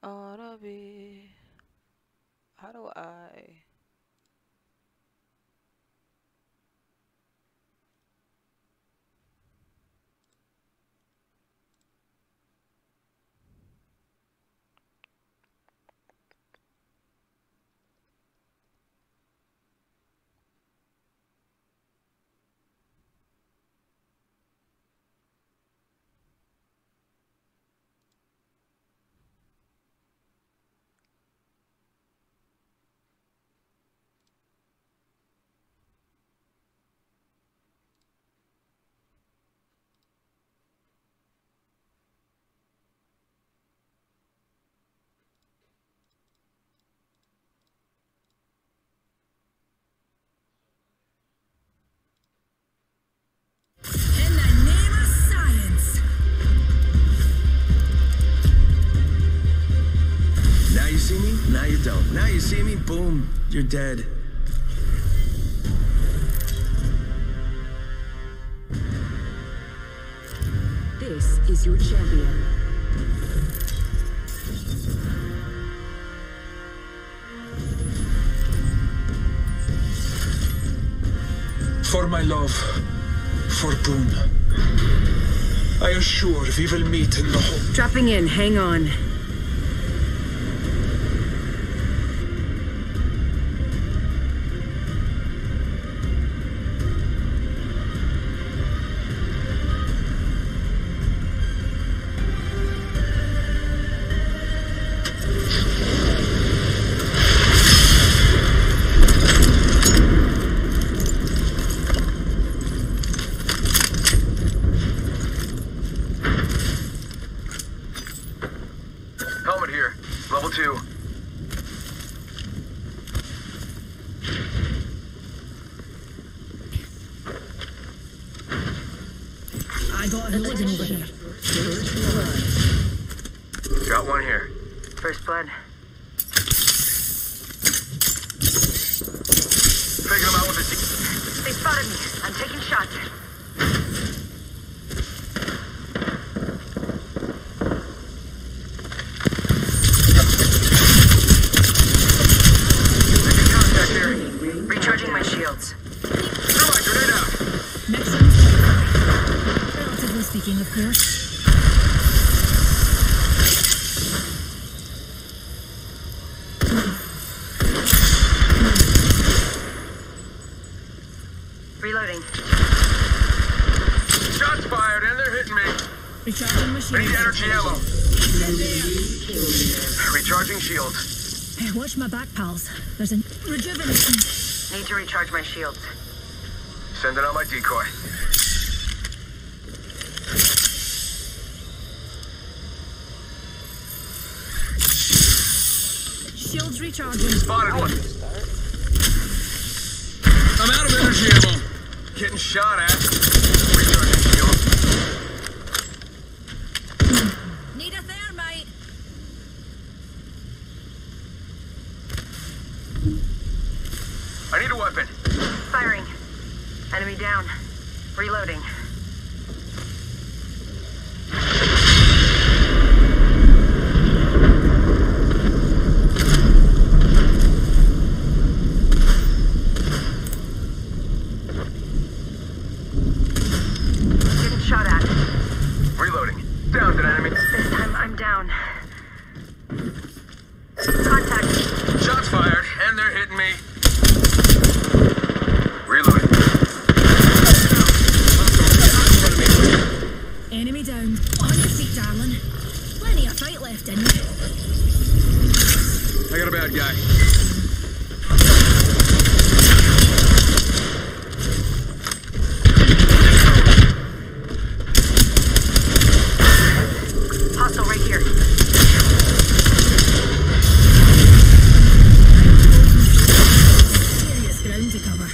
ought to be. How do I? In the name of science. Now you see me, now you don't. Now you see me, boom, you're dead. This is your champion. For my love, for Boone, I assure we will meet in the home. Dropping in, hang on. Helmet here, level 2. I got a hooligan over here. Got one here. First blood. Taking him out with a They spotted me. I'm taking shots. Taking contact here. Recharging my shields. Grenade out. Next one's relatively speaking, of course. Reloading. Shots fired and they're hitting me. Recharging machine. Need energy ammo. Recharging shields. Hey, watch my back, pals. There's a rejuvenation. Need to recharge my shields. Sending out my decoy. Shields recharging. Spotted one. I'm out of energy ammo. Getting shot at. Recharging shield. Need a thermite. I need a weapon. Firing. Enemy down. Reloading. Getting shot at. Reloading. Downed an enemy. This time I'm down. Contact. Shots fired and they're hitting me. Reloading. Enemy down. On your feet, darling. Plenty of fight left in you. I got a bad guy. Hostile right here. Serious ground to cover.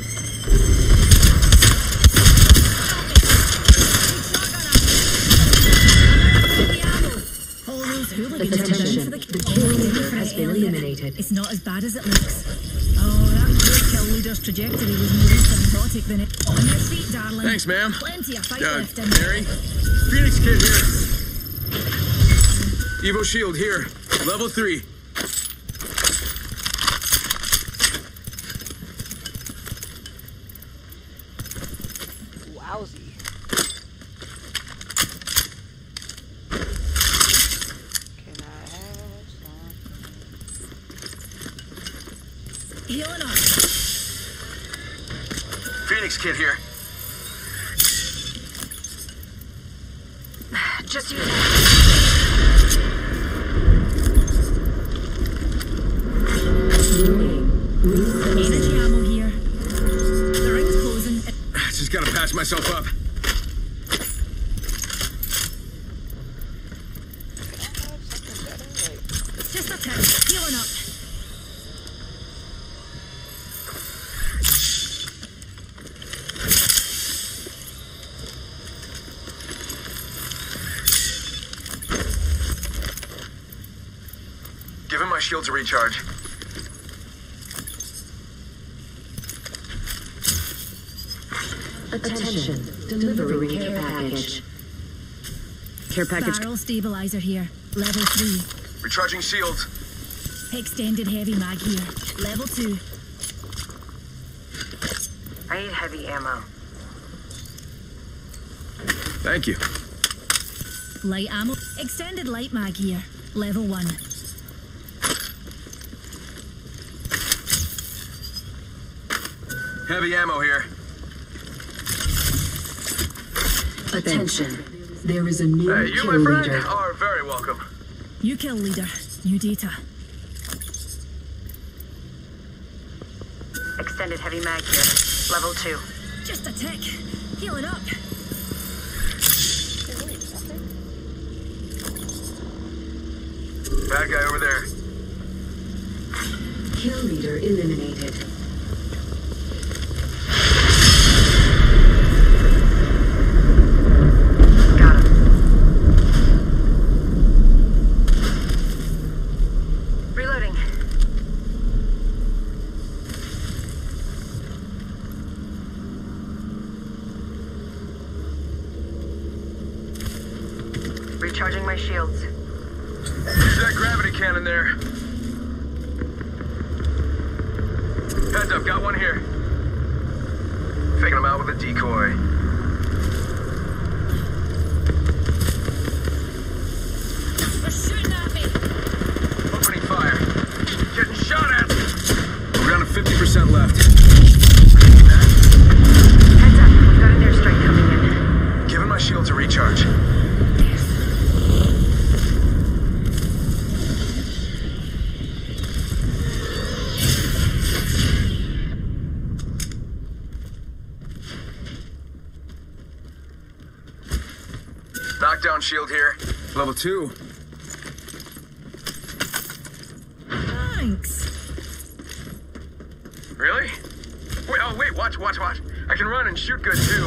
All those hooligans are down for the kill leader has been eliminated. It's not as bad as it looks. Oh, that poor kill leader's trajectory was more asymptotic than it. On your feet, darling. Thanks, ma'am. Plenty of fight left in you. Mary. Phoenix Kid here. Evo shield here. Level 3. Wowsy. Can I have some? Healing up. Phoenix kit here. Just use it. Energy ammo here. The ring's closing. Just gotta patch myself up. Can I have something better? Like, Just a tick. Healing up. Give him my shield to recharge. Attention, delivering care package. Care package. Barrel stabilizer here. Level 3. Recharging shields. Extended heavy mag here. Level 2. I need heavy ammo. Thank you. Light ammo. Extended light mag here. Level 1. Heavy ammo here. Attention, there is a new Hey, you, kill my friend, leader. are very welcome. New kill leader. New data. Extended heavy mag here. Level 2. Just a tick. Healing up. Bad guy over there. Kill leader eliminated. Got him. Reloading. Recharging my shields. Use that gravity cannon there. Heads up, got one here. Faking him out with a decoy. They're shooting at me. Opening fire. Getting shot at. We're down to 50% left. Heads up. We've got an airstrike coming in. Giving my shield to recharge. Knockdown shield here. Level 2. Thanks. Really? Wait, oh wait, watch. I can run and shoot good too.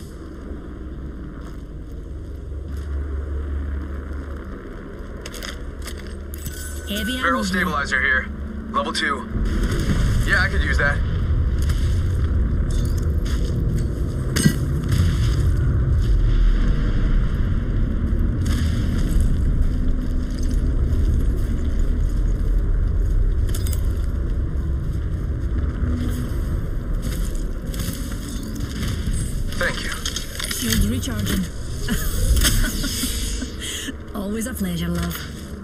Heavy ammo Barrel here. stabilizer here. Level 2. Yeah, I could use that. Thank you. Shields recharging. Always a pleasure, love.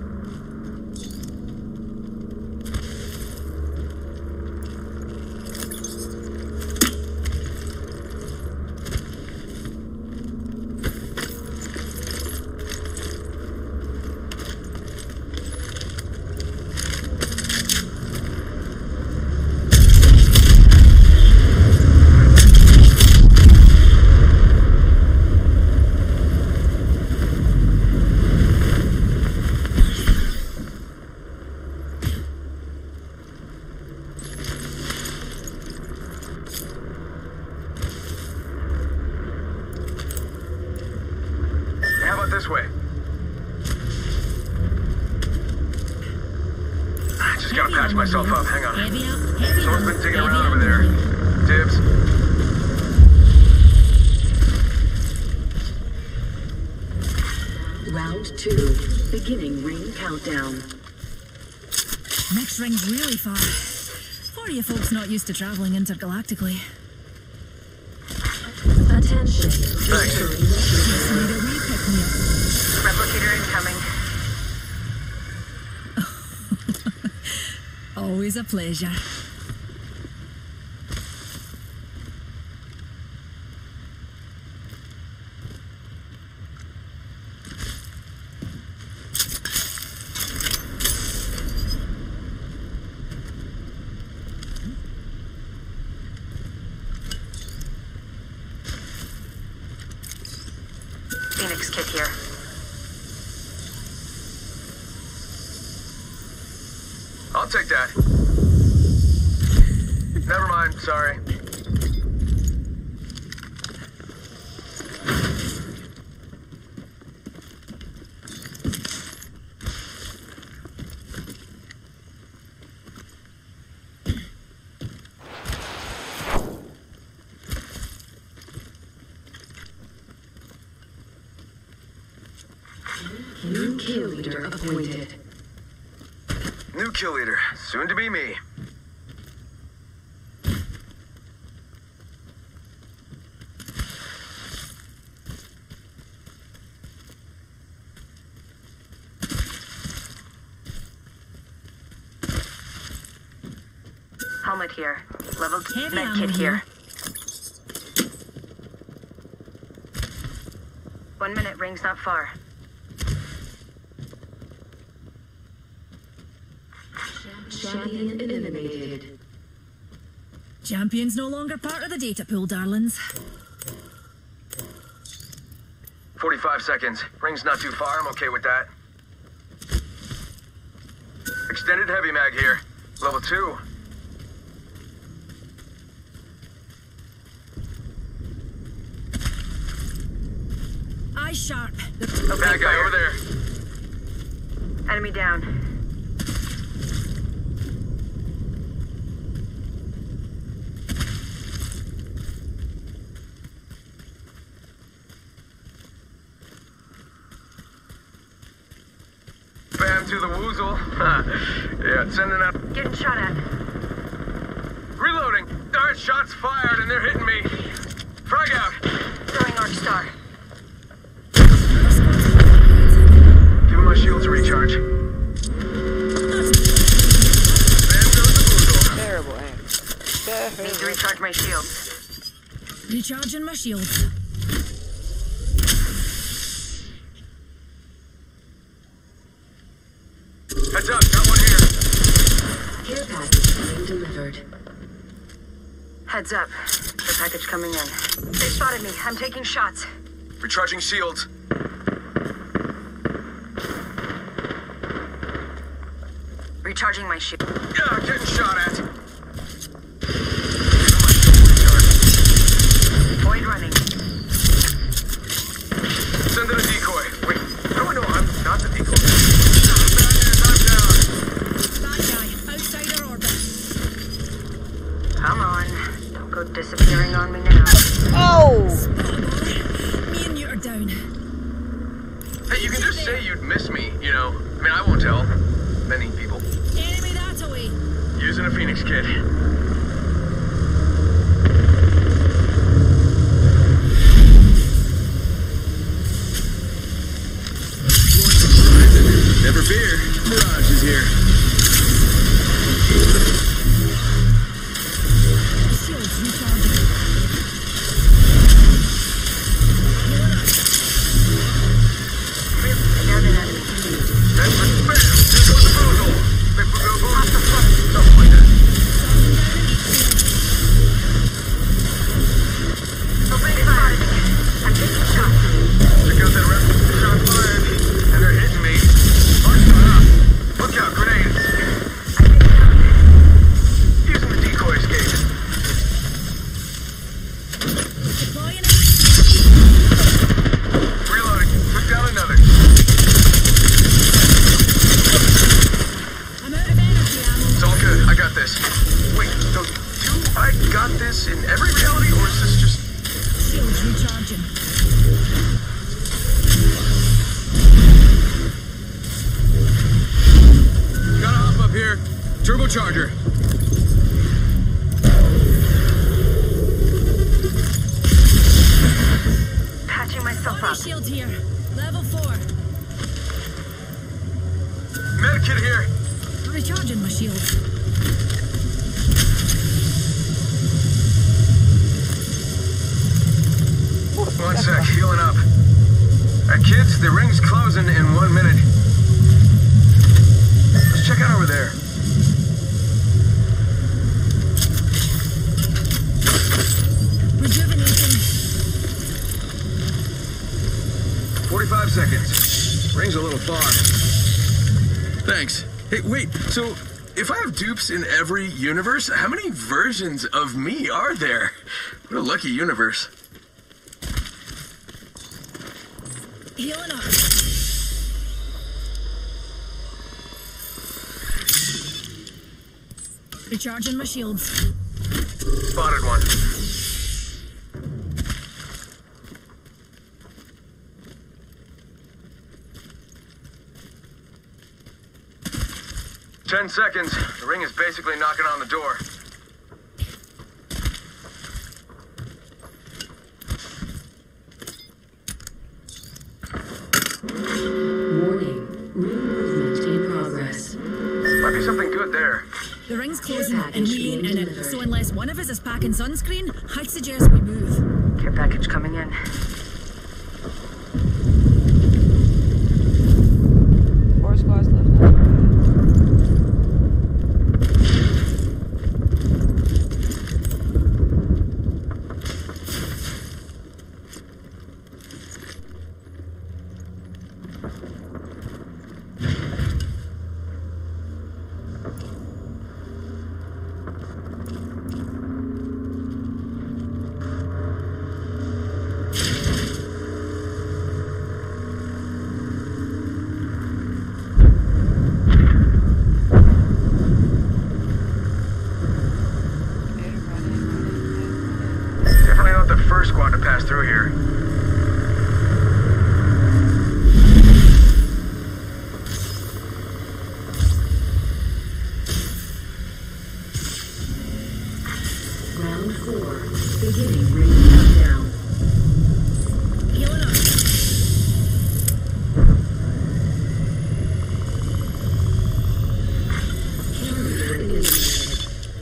How about this way? I just gotta patch myself up. Hang on. Heavy up. Heavy Someone's up. been digging Heavy around up over there. here. Dibs. Round Round 2. Beginning ring countdown. Next ring's really far. For you folks not used to traveling intergalactically. Attention. Thanks. Need a wee pick-me-up. Replicator incoming. Always a pleasure. Phoenix kit here. I'll take that. Never mind, sorry. New kill leader appointed. New kill leader, soon to be me. Helmet here. Level Heavy med ammo kit here. here. 1 minute, ring's not far. Champion eliminated. Champion's no longer part of the data pool, darlings. 45 seconds. Ring's not too far, I'm okay with that. Extended heavy mag here. Level 2. Eye sharp. Bad guy over there. Enemy down. Bam to the woozle. Yeah, sending up. Getting shot at. Reloading. Alright, shots fired and they're hitting me. Frag out. Throwing Arc Star. Giving my shield to recharge. Bam goes the woozle. Terrible aim. Need to recharge my shields. Recharging my shields. Heads up, got one here. Care package being delivered. Heads up. The package coming in. They spotted me. I'm taking shots. Recharging shields. Recharging my shield. Yeah, getting shot at. Void running. Send in a decoy. Wait, how do I know I'm not the decoy? That guy, outside our orbit. Come on. Don't go disappearing on me now. Oh! Me and you are down. Hey, you can just say you'd miss me, you know. I mean, I won't tell. Many people. Enemy that away. Using a Phoenix kit. Never fear, Mirage is here. Shields recharging. Down an enemy. That's for spam. This one's a boozle. Big boozle. Something like that. Opening fire. I'm taking shots. Check out that rep. Shot fired. And they're hitting me. Arc shot up. Look out, grenade. Turbocharger. Patching myself Body up. shield here. Level 4. Medkit here. Recharging my shield. One sec, healing up. Kids, the ring's closing in 1 minute. Let's check out over there. Rejuvenating. 45 seconds. Ring's a little far. Thanks. Hey, wait, so if I have dupes in every universe, how many versions of me are there? What a lucky universe. Healing up. Recharging my shields. Spotted one. Ten seconds. The ring is basically knocking on the door. Warning. Ring movement in progress. Might be something good there. The ring's closing Care and package we ain't being in it. delivered. So unless one of us is packing sunscreen, I'd suggest we move. Care package coming in. 4 squads left. Not too bad. Definitely not the first squad to pass through here. Round 4. Beginning ring countdown. Healing up. Carrier eliminated.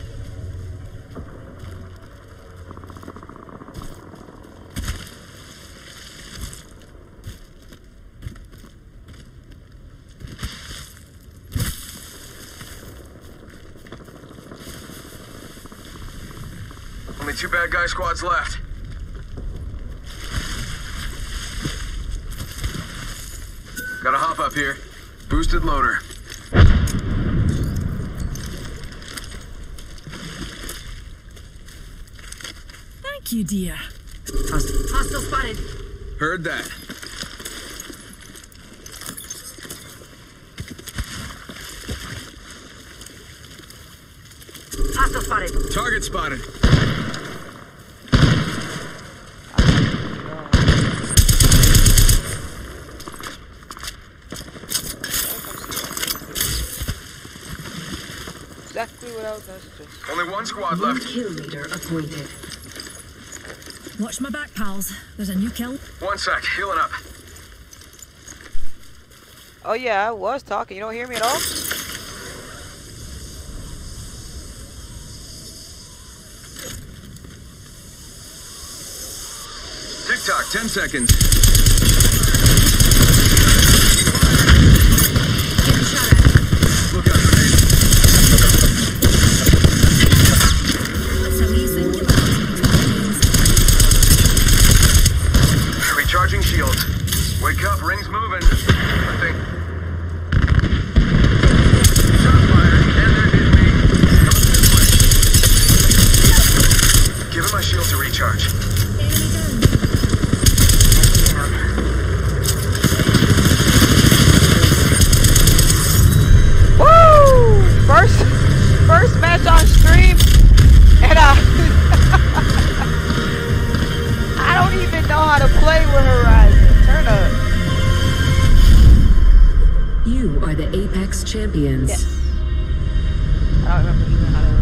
Only 2 bad guy squads left. Gotta hop up here. Boosted loader. Thank you, dear. Hostile spotted. Heard that. Hostile spotted. Target spotted. Exactly what I was gonna suggest. Only 1 squad New left. kill leader appointed. Watch my back, pals. There's a new kill. 1 sec, healing up. Oh yeah, I was talking. You don't hear me at all? Tick-tock, 10 seconds. Getting shot at. Look out, grenade. That's how we singular. Recharging shields. Wake up, ring's moving. I think. Shot fired, and there hit me. Giving my shield to recharge. Enemy down. Woo! First match on stream, and I don't even know how to play with Horizon. Turn up. You are the Apex champions. Yes. I I don't remember even how to